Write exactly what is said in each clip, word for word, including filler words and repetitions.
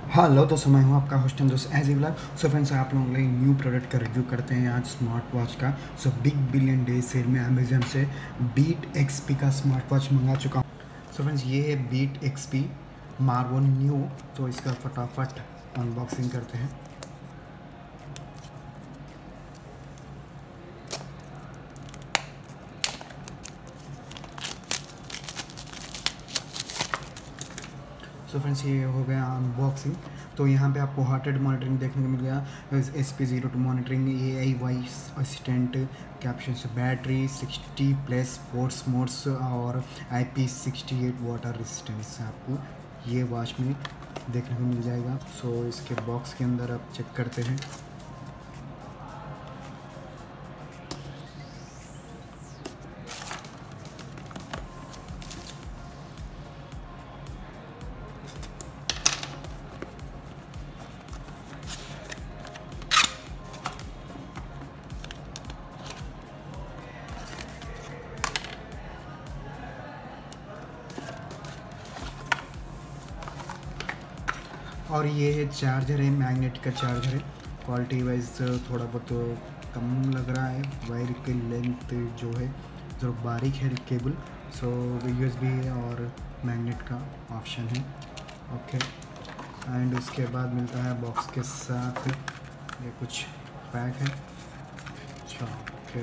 Hello दोस्तों, मैं हूं आपका होस्ट दोस्त एज ए ब्लॉग। सो फ्रेंड्स, आप लोगों के लिए न्यू प्रोडक्ट का रिव्यू करते हैं आज स्मार्ट वॉच का। So big billion day sale में अमेजन से बीट एक्सपी का स्मार्ट वॉच मंगा चुका हूं। सो फ्रेंड्स, ये है बीट एक्सपी मार्वो न्यू। तो इसका फटाफट अनबॉक्सिंग करते हैं। सो फ्रेंड्स, ये हो गया अनबॉक्सिंग। तो यहाँ पे आपको हार्ट रेट मॉनिटरिंग देखने को मिल गया, S P zero two monitoring, A I voice assistant, caption से battery sixty plus sports modes और I P sixty eight water resistance आपको ये वॉच में देखने को मिल जाएगा। सो इसके बॉक्स के अंदर आप चेक करते हैं। और ये है चार्जर है, मैग्नेट का चार्जर है। क्वालिटी वाइज थोड़ा बहुत कम लग रहा है। वायर की लेंथ जो है जो बारीक है cable. So U S B है और मैग्नेट का ऑप्शन है। ओके, एंड उसके बाद मिलता है बॉक्स के साथ ये कुछ पैक है। अच्छा, ओके।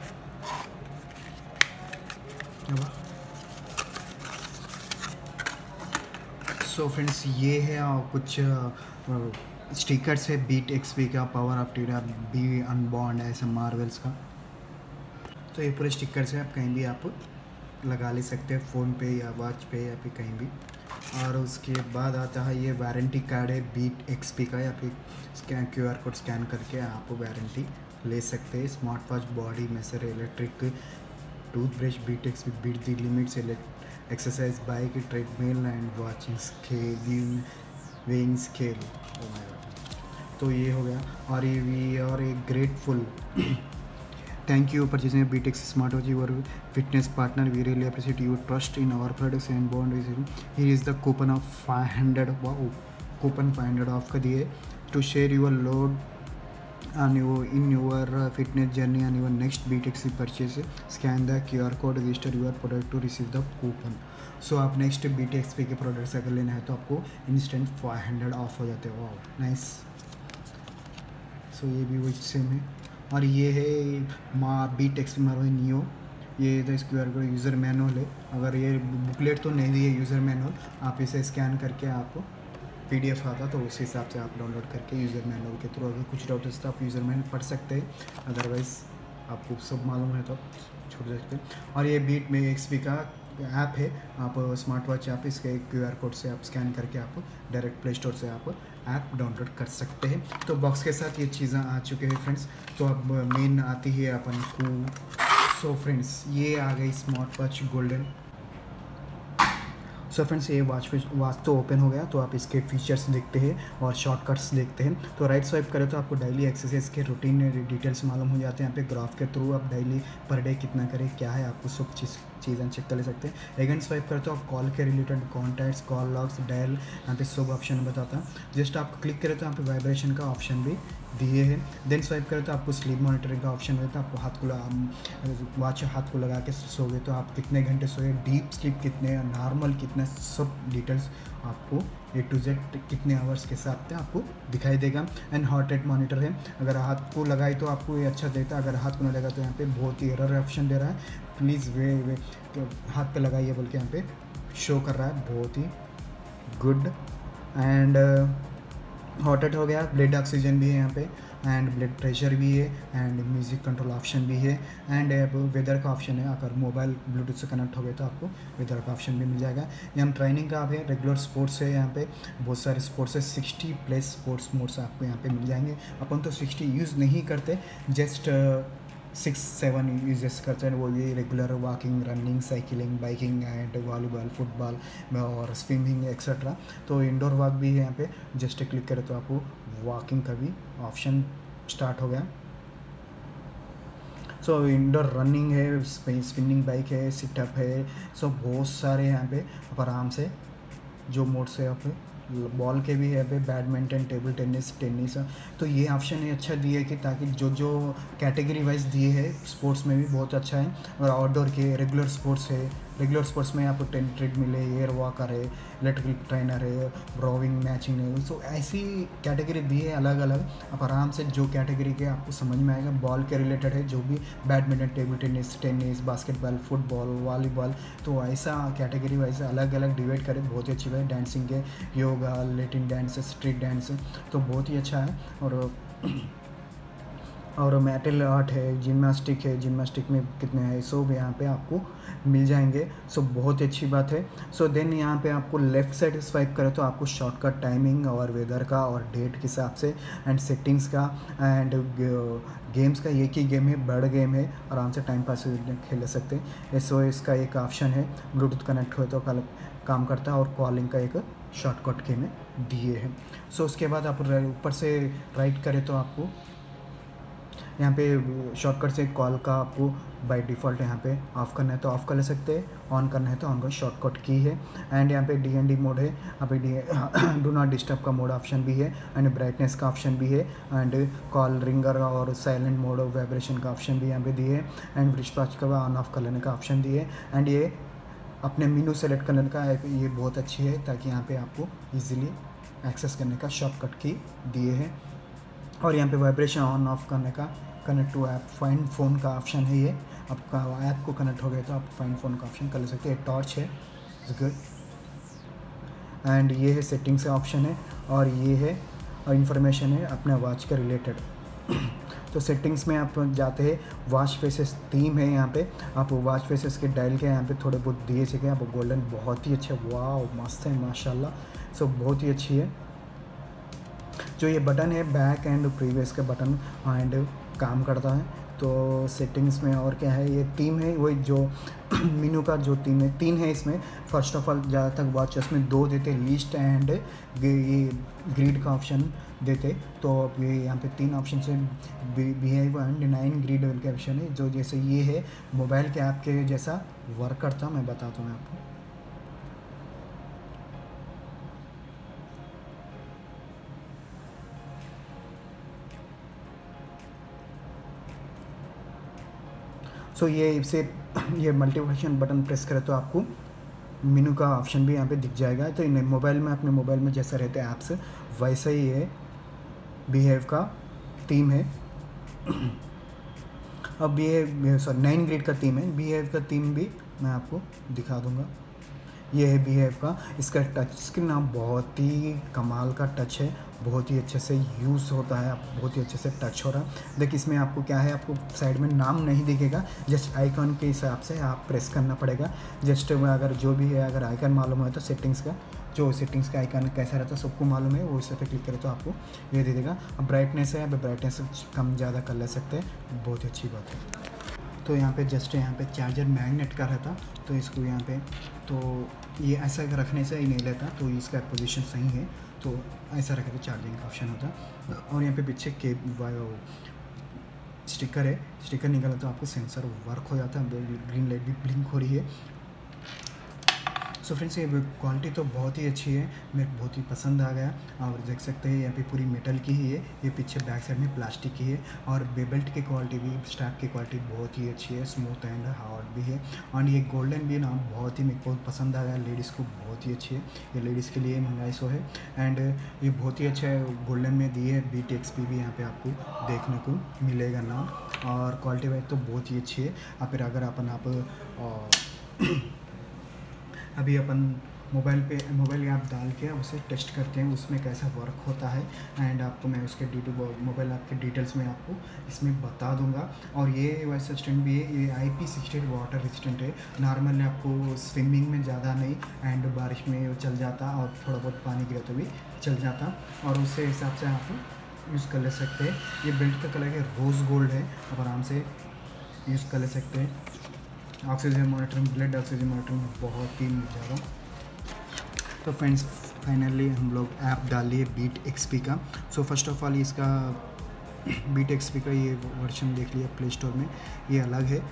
सो फ्रेंड्स, ये है और कुछ स्टिकर्स है बीट एक्सपी का, पावर ऑफ टीडा, बी अनबॉन्ड, ऐसे मार्वल्स का। तो ये पूरे स्टिकर्स है, आप कहीं भी आप लगा ले सकते हैं, फ़ोन पे या वॉच पे या फिर कहीं भी। और उसके बाद आता है ये वारंटी कार्ड है बीट एक्सपी का, या फिर scan Q R code scan करके आप वारंटी ले सकते हैं। Smart watch body measure, electric toothbrush, Beat XP, Beat the limits, exercise bike, treadmill and watching scale, weighing scale. तो ये हो गया। और ये भी और एक grateful thank you purchasing Beat X smart watch, your fitness partner, we really appreciate your trust in our products and bond. Here is the coupon of five hundred coupon five hundred off का दिए to share your load on your in your uh, fitness journey on your next B T X purchase. Scan the Q R code, register your product to receive the coupon. So आप next B T X P के products अगर लेना है तो आपको instant five hundred of हो जाते हैं। वाह, नाइस। सो ये भी वही सेम है। और ये है मा बी टेक्स मारो नियो। ये तो इसके क्यू यूज़र मैनुअल है। अगर ये बुकलेट तो नहीं दी है यूज़र मैनुअल, आप इसे स्कैन करके आपको पीडीएफ आता तो उस हिसाब से आप डाउनलोड करके यूज़र मैनुअल के थ्रू अगर कुछ डाउट है तो आप यूज़र मैनुअल पढ़ सकते हैं। अदरवाइज़ आपको सब मालूम है तो आप छोड़ सकते हैं। और ये बीट में एक्सपी का ऐप है, आप स्मार्ट वॉच ऐप, इसके क्यूआर कोड से आप स्कैन करके आप डायरेक्ट प्ले स्टोर से आप ऐप डाउनलोड कर सकते हैं। तो बॉक्स के साथ ये चीज़ें आ चुके हैं फ्रेंड्स। तो अब मेन आती है अपन को। सो फ्रेंड्स, ये आ गई smart watch golden. So friends, ये वॉच वॉच तो ओपन हो गया। तो आप इसके फीचर्स देखते हैं और शॉर्टकट्स देखते हैं। तो राइट स्वाइप करें तो आपको डेली एक्सरसाइज के रूटीन डिटेल्स मालूम हो जाते हैं। यहाँ पे ग्राफ के थ्रू आप डेली पर डे कितना करें, क्या है, आपको सब चीज़ चीज़ें चेक कर ले सकते हैं। अगेन स्वाइप करें तो आप कॉल के related contacts, call logs, dial, यहाँ पे सब ऑप्शन बताता है। जस्ट आप क्लिक करें तो यहाँ पे वाइब्रेशन का ऑप्शन भी दिए हैं। देन स्वाइप करें तो आपको स्लीप मॉनिटरिंग का ऑप्शन रहता है। आपको हाथ को वॉच हाथ को लगा के सोगे तो आप कितने घंटे सोए, डीप स्लीप कितने, नॉर्मल कितने, सब डिटेल्स आपको ए टू जेड कितने आवर्स के हिसाब से आपको दिखाई देगा। एंड हार्ट रेट मॉनिटर है, अगर हाथ को लगाए तो आपको ये अच्छा देता है, अगर हाथ को न लगा तो यहाँ पे बहुत ही एरर ऑप्शन दे रहा है। प्लीज़ वे वे तो हाथ पे लगाइए बोल के यहाँ पे शो कर रहा है, बहुत ही गुड। एंड हार्ट रेट हो गया, ब्लड ऑक्सीजन भी है यहाँ पे, एंड ब्लड प्रेशर भी है, एंड म्यूज़िक कंट्रोल ऑप्शन भी है, एंड अब वेदर का ऑप्शन है। अगर मोबाइल ब्लूटूथ से कनेक्ट हो गए तो आपको वेदर का ऑप्शन भी मिल जाएगा। यहाँ ट्रेनिंग का है, रेगुलर स्पोर्ट्स है, यहाँ पे बहुत सारे स्पोर्ट्स है, सिक्सटी प्लस स्पोर्ट्स मोड्स आपको यहाँ पे मिल जाएंगे। अपन तो सिक्सटी यूज़ नहीं करते, जस्ट सिक्स सेवन यूजेस करते हैं, वो ये regular walking, running, cycling, biking and volleyball, football और स्विमिंग एक्सेट्रा। तो इंडोर वॉक भी है यहाँ पे, जस्ट क्लिक करें तो आपको वॉकिंग का भी ऑप्शन स्टार्ट हो गया। सो इंडोर रनिंग है, स्पिनिंग बाइक है, सिटअप है, सो बहुत सारे यहाँ पे आप आराम से जो मोड से आप बॉल के भी है पे, बैडमिंटन, टेबल टेनिस, टेनिस। तो ये ऑप्शन ये अच्छा दिए कि ताकि जो जो कैटेगरी वाइज दिए है स्पोर्ट्स में भी बहुत अच्छा है। और आउटडोर के रेगुलर स्पोर्ट्स है, रेगुलर स्पोर्ट्स में आपको टेन ट्रेडमिल है, एयर वॉकर है, इलेक्ट्रिकल ट्रेनर है, रोविंग मैचिंग है। सो ऐसी कैटेगरी दी है अलग अलग। आप आराम से जो कैटेगरी के आपको समझ में आएगा, बॉल के रिलेटेड है जो भी, badminton, table tennis, tennis, basketball, football, volleyball, तो ऐसा कैटेगरी वाइज अलग अलग डिवाइड करें। बहुत ही अच्छी बात है। डांसिंग के yoga, Latin dance, street dance, तो बहुत ही अच्छा है। और और मेटल आर्ट है, जिम्नास्टिक है, जिम्नास्टिक में कितने हैं सब यहाँ पे आपको मिल जाएंगे। सो बहुत ही अच्छी बात है। सो देन यहाँ पे आपको लेफ़्ट साइड स्वाइप करें तो आपको शॉर्टकट टाइमिंग और वेदर का और डेट के हिसाब से एंड सेटिंग्स का एंड गेम्स का, एक ही गेम है, बड़ा गेम है, आराम से टाइम पास खेल सकते हैं। एस ओ एस का एक ऑप्शन है, ब्लूटूथ कनेक्ट हुए तो कल काम करता है, और कॉलिंग का एक शॉर्टकट के में दिए हैं। सो उसके बाद आप ऊपर से राइट करें तो आपको यहाँ पे शॉर्टकट से कॉल का आपको बाय डिफ़ॉल्ट यहाँ पे ऑफ़ करना है तो ऑफ़ कर ले सकते हैं, ऑन करना है तो ऑन का शॉर्टकट की है। एंड यहाँ पे डी एन डी मोड है, यहाँ पे डी डू नॉट डिस्टर्ब का मोड ऑप्शन भी है, एंड ब्राइटनेस का ऑप्शन भी है, एंड कॉल रिंगर और साइलेंट मोड और वाइब्रेशन का ऑप्शन भी यहाँ पे दिए है, एंड ब्रिस्टॉच का ऑन ऑफ कर लेने का ऑप्शन दिए है। एंड ये अपने मेनू सेलेक्ट करने का ये बहुत अच्छी है ताकि यहाँ पे आपको ईजिली एक्सेस करने का शॉर्टकट की दिए है। और यहाँ पे वाइब्रेशन ऑन ऑफ करने का, connect to app, find phone का ऑप्शन है। ये आपका ऐप को कनेक्ट हो गया तो आप फाइंड फ़ोन का ऑप्शन कर ले सकते हैं। टॉर्च है, इट्स गुड। एंड ये है सेटिंग्स का ऑप्शन है, और ये है इंफॉर्मेशन है अपने वॉच के रिलेटेड। तो सेटिंग्स में आप जाते हैं, वॉच फेसेस थीम है यहाँ पे, आप वॉच फेसेस के डायल के यहाँ पे थोड़े बहुत दिए सके आप गोल्डन, बहुत ही अच्छे, वाह मस्त है माशाल्लाह। सो बहुत ही अच्छी है। जो ये बटन है बैक एंड प्रीवियस का बटन एंड काम करता है। तो सेटिंग्स में और क्या है, ये थीम है वही जो मेनू का जो थीम है, तीन है इसमें। फर्स्ट ऑफ ऑल ज़्यादातर वॉचेस में दो देते, लिस्ट एंड ये ग्रिड का ऑप्शन देते। तो ये यहाँ पे तीन ऑप्शन से बिहेव एंड नाइन ग्रिड के ऑप्शन है, जो जैसे ये है मोबाइल के ऐप के जैसा वर्क करता, मैं बताता हूँ आपको। सो so, ये इसे ये मल्टीफंक्शन बटन प्रेस करें तो आपको मेनू का ऑप्शन भी यहाँ पे दिख जाएगा। तो इन मोबाइल में, अपने मोबाइल में जैसा रहते हैं ऐप्स वैसा ही है बिहेव का थीम है। अब बिहेव सॉरी नाइन ग्रिड का थीम है, बिहेव का थीम भी मैं आपको दिखा दूँगा। ये है बिहेव का, इसका टच स्क्रीन आप बहुत ही कमाल का टच है, बहुत ही अच्छे से यूज़ होता है, बहुत ही अच्छे से टच हो रहा है। देखिए इसमें आपको क्या है, आपको साइड में नाम नहीं दिखेगा, जस्ट आइकन के हिसाब से आप प्रेस करना पड़ेगा। जस्ट अगर जो भी है, अगर आइकन मालूम है तो सेटिंग्स का, जो सेटिंग्स का आइकन कैसा रहता है सबको मालूम है, वो इस पर क्लिक करें तो आपको ये दे देगा। अब ब्राइटनेस है, अब ब्राइटनेस कम ज़्यादा कर ले सकते हैं, बहुत ही अच्छी बात है। तो यहाँ पे जस्ट यहाँ पे चार्जर मैग्नेट का रहता, तो इसको यहाँ पे तो ये ऐसा रखने से ही नहीं लेता, तो इसका पोजीशन सही है, तो ऐसा रखे तो चार्जिंग का ऑप्शन होता। और यहाँ पे पीछे के स्टिकर है, स्टिकर निकाला तो आपको सेंसर वर्क हो जाता है, ग्रीन लाइट भी ब्लिंक हो रही है। सो फ्रेंड्स ये क्वालिटी तो बहुत ही अच्छी है, मेरे को बहुत ही पसंद आ गया। और देख सकते हैं यहाँ पे पूरी मेटल की ही है, ये पीछे बैक साइड में प्लास्टिक की है, और बेल्ट की क्वालिटी भी, स्ट्रैप की क्वालिटी बहुत ही अच्छी है, स्मूथ एंड हार्ड भी है। और ये गोल्डन भी ना बहुत ही मेरे को पसंद आ गया, लेडीज़ को बहुत ही अच्छी है, ये लेडीज़ के लिए मंगाई सो है। एंड ये बहुत ही अच्छा है, गोल्डन में दिए है, बीट एक्स पी भी यहाँ पे आपको देखने को मिलेगा ना। और क्वालिटी वाइज तो बहुत ही अच्छी है। और फिर अगर अपन आप अभी अपन मोबाइल पे मोबाइल ऐप डाल के उसे टेस्ट करते हैं उसमें कैसा वर्क होता है, एंड आपको मैं उसके डी मोबाइल ऐप के डिटेल्स में आपको इसमें बता दूंगा। और ये वॉइस असिस्टेंट भी है, ये I P sixty eight water resistant है, नॉर्मल आपको स्विमिंग में ज़्यादा नहीं, एंड बारिश में चल जाता और थोड़ा बहुत पानी गिरा तो भी चल जाता, और उससे हिसाब से आप यूज़ कर ले सकते हैं। ये बेल्ट का कलर है रोज़ गोल्ड है, आप आराम से यूज़ कर ले सकते हैं। Oxygen monitoring, blood oxygen monitoring बहुत ही ज़्यादा। तो फ्रेंड्स फाइनली हम लोग ऐप डाल लिए बीट एक्सपी का। सो फर्स्ट ऑफ ऑल इसका बीट एक्सपी का ये वर्जन देख लिया प्ले स्टोर में, ये अलग है।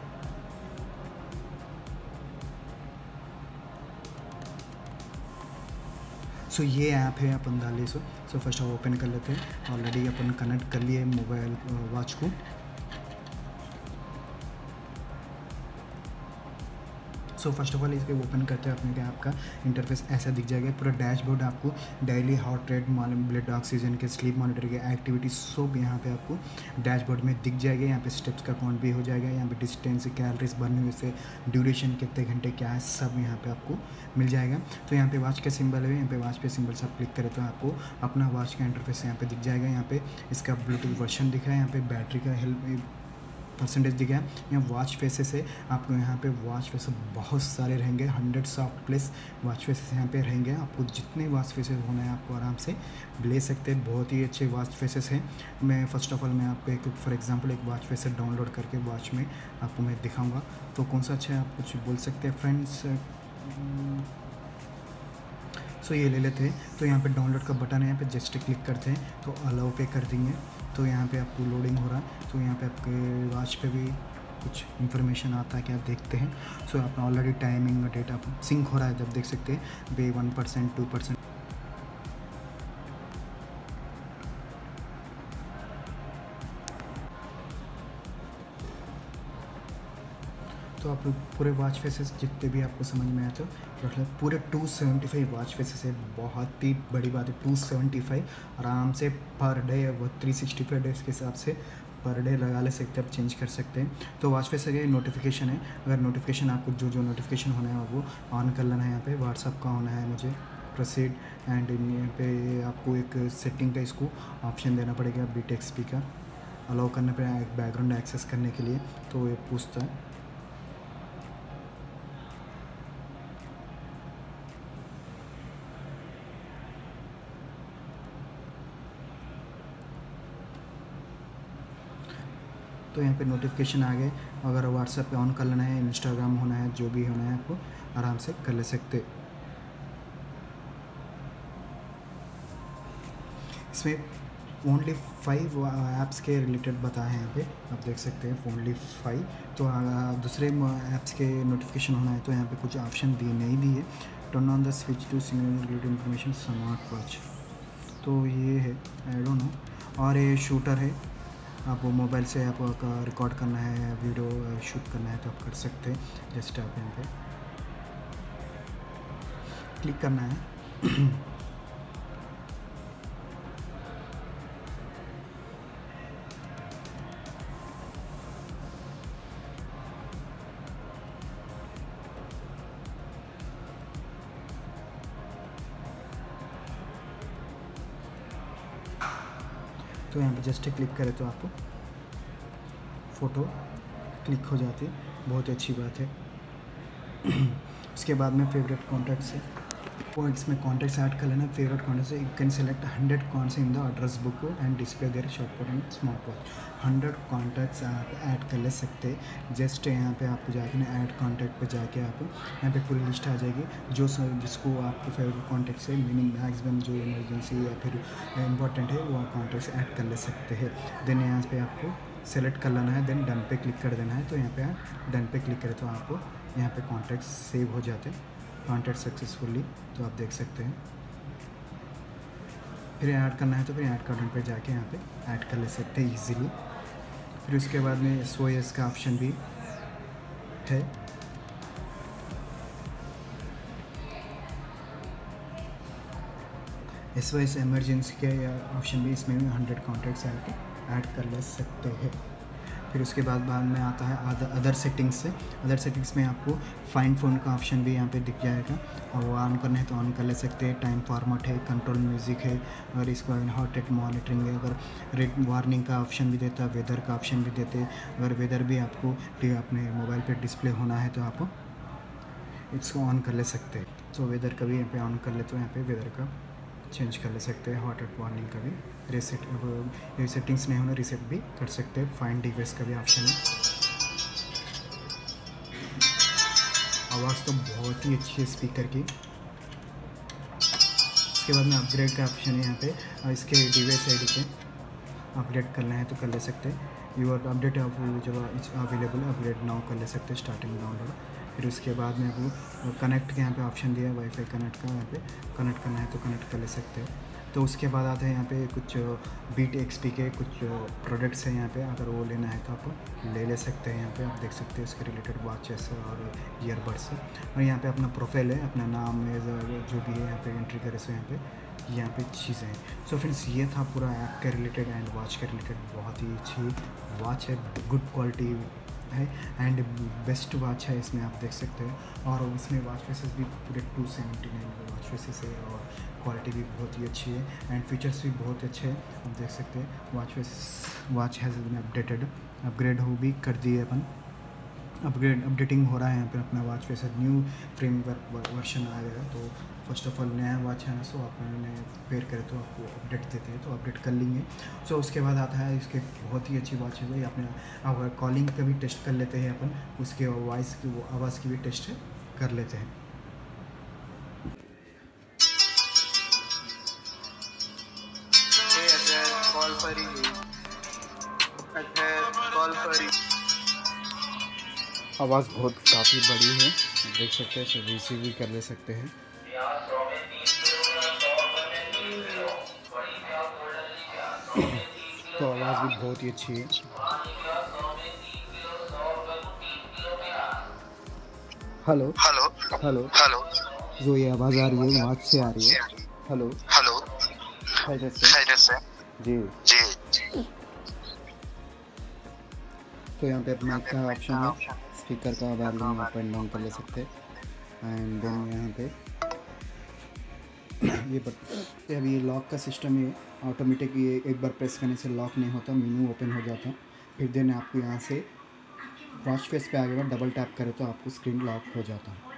सो ये ऐप है अपन डाल लिए। सो सो फर्स्ट हम ओपन कर लेते हैं। ऑलरेडी अपन कनेक्ट कर लिए मोबाइल वॉच को। सो फर्स्ट ऑफ ऑल इसके ओपन करते हैं अपने ऐप का इंटरफेस ऐसा दिख जाएगा। पूरा डैशबोर्ड आपको daily heart rate, blood oxygen के, स्लीप मॉनिटर के, एक्टिविटी सब यहाँ पे आपको डैशबोर्ड में दिख जाएगा। यहाँ पे स्टेप्स का काउंट भी हो जाएगा। यहाँ पे डिस्टेंस, कैलोरीज बर्न हुए से, ड्यूरेशन कितने घंटे क्या है, सब यहाँ पे आपको मिल जाएगा। तो यहाँ पे वॉच का सिंबल है, यहाँ पे वॉच पे सिंबल सब क्लिक करें तो आपको अपना वॉच का इंटरफेस यहाँ पे दिख जाएगा। यहाँ पे इसका ब्लूटूथ वर्जन दिखा है, यहाँ पे बैटरी का हेल्प परसेंटेज दिखा है। यहाँ वॉच फेसेस है, आपको यहाँ पे वॉच फेसेस बहुत सारे रहेंगे, hundreds of plus watch faces यहाँ पे रहेंगे। आपको जितने वॉच फेसेस होना है आपको आराम से ले सकते हैं। बहुत ही अच्छे वॉच फेसेस हैं। मैं फर्स्ट ऑफ ऑल मैं आपको एक फॉर एग्जांपल एक वॉच फेसेस डाउनलोड करके वॉच में आपको मैं दिखाऊँगा। तो कौन सा अच्छा है आप कुछ बोल सकते हैं फ्रेंड्स। सो ये ले लेते हैं। तो यहाँ पे डाउनलोड का बटन है, यहाँ पे जस्ट क्लिक करते हैं तो अलाउ पे कर देंगे। तो यहाँ पे आपको लोडिंग हो रहा है। तो यहाँ पे आपके वॉच पे भी कुछ इन्फॉर्मेशन आता है, क्या देखते हैं। सो आप ऑलरेडी टाइमिंग डेटा सिंक हो रहा है, जब देख सकते हैं बे वन परसेंट टू परसेंट। तो आप पूरे वॉच फेसेस जितने भी आपको समझ में आए तो रख ले। पूरे two seventy five watch faces है, बहुत ही बड़ी बात है। टू सेवेंटी फाइव आराम से पर डे, वो थ्री सिक्सटी फाइव डेज़ के हिसाब से पर डे लगा ले सकते हैं, आप चेंज कर सकते हैं। तो वॉच फेस है नोटिफिकेशन है, अगर नोटिफिकेशन आपको जो जो नोटिफिकेशन होना है वो ऑन कर लेना है। यहाँ पे व्हाट्सअप का होना है मुझे, प्रोसीड एंड यहाँ पे आपको एक सेटिंग का इसको ऑप्शन देना पड़ेगा, बीटेक स्पीकर अलाउ करने पर एक बैकग्राउंड एक्सेस करने के लिए। तो ये पूछता है। तो यहाँ पे नोटिफिकेशन आ गए। अगर व्हाट्सएप पे ऑन कर लेना है, इंस्टाग्राम होना है, जो भी होना है आपको आराम से कर ले सकते। इसमें ओनली फाइव ऐप्स के रिलेटेड बताए हैं यहाँ पे, आप देख सकते हैं ओनली फाइव। तो दूसरे ऐप्स के नोटिफिकेशन होना है तो यहाँ पे कुछ ऑप्शन दिए नहीं दिए। Turn on the switch to single related information smart watch, तो ये है आई डोंट नो। और ये शूटर है, आपको मोबाइल से आपको रिकॉर्ड करना है, वीडियो शूट करना है तो आप कर सकते हैं। जस्ट आप यहाँ पे क्लिक करना है। तो यहाँ पे जस्ट क्लिक करें तो आपको फ़ोटो क्लिक हो जाती है, बहुत अच्छी बात है। उसके बाद में फेवरेट कॉन्टैक्ट्स है, वो इसमें कॉन्टैक्ट्स ऐड कर लेना। फेवरेट कॉन्टैक्ट्स है, you can select hundred contacts in the address book and display their shortcut and smart watch. Hundred contacts आप ऐड कर ले सकते हैं। जस्ट यहाँ पे आपको जाके ना ऐड कॉन्टैक्ट पे जाके आप यहाँ पे पूरी लिस्ट आ जाएगी, जो जिसको आपको फेवरेट कॉन्टैक्ट्स है, मीनिंग मैक्सिमम जो इमरजेंसी या फिर इंपॉर्टेंट है वो कॉन्टैक्ट्स ऐड कर ले सकते हैं। देन यहाँ पे आपको सेलेक्ट कर लेना है, देन डन पे क्लिक कर देना है। तो यहाँ पे आप डन पे क्लिक करें तो आपको यहाँ पे कॉन्टैक्ट्स सेव हो जाते हैं, कॉन्टैक्ट सक्सेसफुली। तो आप देख सकते हैं। फिर ऐड करना है तो फिर ऐड बटन पे जाके यहाँ पे ऐड कर ले सकते हैं इजीली। फिर उसके बाद में एस ओ एस का ऑप्शन भी है। एस ओ एस इमरजेंसी के ऑप्शन भी इसमें भी हंड्रेड कॉन्टैक्ट्स ऐड कर ले सकते हैं। फिर उसके बाद बाद में आता है अदर अदर सेटिंग्स से। अदर सेटिंग्स में आपको फाइंड फ़ोन का ऑप्शन भी यहाँ पे दिख जाएगा, और वो ऑन करना है तो ऑन कर ले सकते हैं। टाइम फॉर्मेट है, कंट्रोल म्यूज़िक है, और इसको हार्ट रेट मॉनिटरिंग है। अगर रेट वार्निंग का ऑप्शन भी देता है, वेदर का ऑप्शन भी देते हैं। अगर वेदर भी आपको अपने मोबाइल पर डिस्प्ले होना है तो आप इसको ऑन कर ले सकते हैं। तो वेदर का भी यहाँ पे ऑन कर ले तो यहाँ पे वेदर का चेंज कर ले सकते हैं। हार्ट रेट वार्निंग का भी रीसेट, ये सेटिंग्स नहीं होना रीसेट भी कर सकते हैं। फाइंड डिवाइस का भी ऑप्शन है। आवाज़ तो बहुत ही अच्छी है स्पीकर की। इसके बाद में अपग्रेड का ऑप्शन है यहाँ पे, और इसके डिवाइस आई डी पे अपडेट करना है तो कर ले सकते हैं। यूर अपडेट जब इट्स अवेलेबल अपग्रेड नाउ कर ले सकते हैं, स्टार्टिंग डाउनलोड। फिर उसके बाद में आपको कनेक्ट के यहाँ पे ऑप्शन दिया है वाईफाई कनेक्ट का, यहाँ पे कनेक्ट करना है तो कनेक्ट कर ले सकते हैं। तो उसके बाद आते हैं यहाँ पे कुछ बीट एक्सपी के कुछ प्रोडक्ट्स हैं यहाँ पे, अगर वो लेना है तो आप ले ले सकते हैं। यहाँ पे आप देख सकते हैं उसके रिलेटेड वॉचेस और ईयरबड्स, और यहाँ पे अपना प्रोफाइल है, अपना नाम जो भी है यहाँ पे एंट्री करे। सो यहाँ पे यहाँ पे चीज़ें हैं। सो फ्रेंड्स ये था पूरा ऐप के रिलेटेड एंड वॉच के रिलेटेड। बहुत ही अच्छी वॉच है, गुड क्वालिटी है एंड बेस्ट वॉच है, इसमें आप देख सकते हैं। और इसमें वॉच फेसेस भी पूरे two seventy nine watch faces है और क्वालिटी भी बहुत ही अच्छी है एंड फीचर्स भी बहुत अच्छे हैं, आप देख सकते हैं। Watch face watch has been updated, upgrade हो भी कर दिए अपन, अपग्रेड अपडेटिंग हो रहा है यहाँ पे अपना watch face, new framework version आएगा। तो फर्स्ट ऑफ ऑल नया वॉच है ना, सो आपने पेयर करें तो आपको अपडेट देते हैं, तो अपडेट कर लेंगे। सो उसके बाद आता है इसके बहुत ही अच्छी वॉच है भाई, अपने अगर कॉलिंग का भी टेस्ट कर लेते हैं अपन, उसके वॉइस की आवाज़ की भी टेस्ट कर लेते हैं। कॉल पर ही कॉल पर ही आवाज़ बहुत काफ़ी बड़ी है, देख सकते हैं, रिसीव भी कर ले सकते हैं। तो आवाज़ भी बहुत ही अच्छी है। हेलो हेलो हेलो हेलो जो ये आवाज़ आ रही है वॉच से आ रही है। हेलो हेलो खैरियत से? खैरियत से? जी जी। तो यहाँ पे माइक का ऑप्शन है, स्पीकर का वॉल्यूम अप एंड डाउन कर ले सकते हैं। एंड देन यहाँ पे ये पर अभी ये लॉक का सिस्टम है ऑटोमेटिक, ये एक बार प्रेस करने से लॉक नहीं होता, मेनू ओपन हो जाता। फिर देन आपको यहाँ से वॉच फेस पे आ गया, डबल टैप करें तो आपको स्क्रीन लॉक हो जाता है।